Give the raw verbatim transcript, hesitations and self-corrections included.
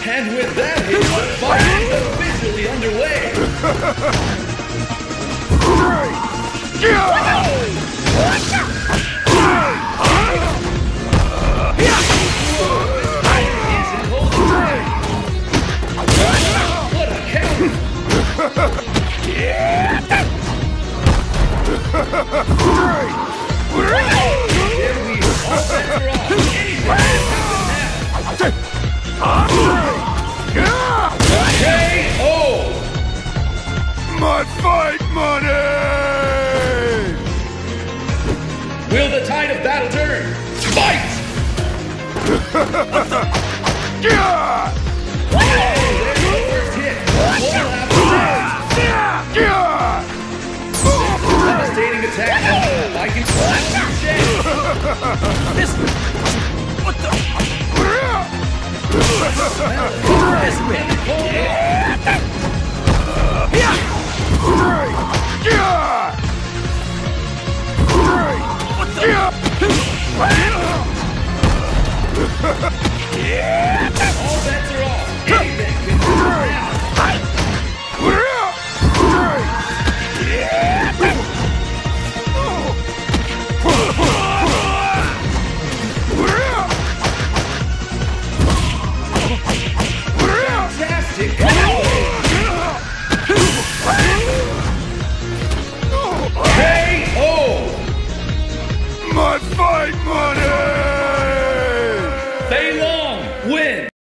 And with that hit, the fight is officially underway. What a counter! There we are. All bets are off. Anything can happen now. K O! My fight money! Will the tide of battle turn? Fight! Yeah! Oh, there's the first hit. One after Yeah! devastating attack. I can slap your shade. This. What the? This man. Yeah! What the? All bets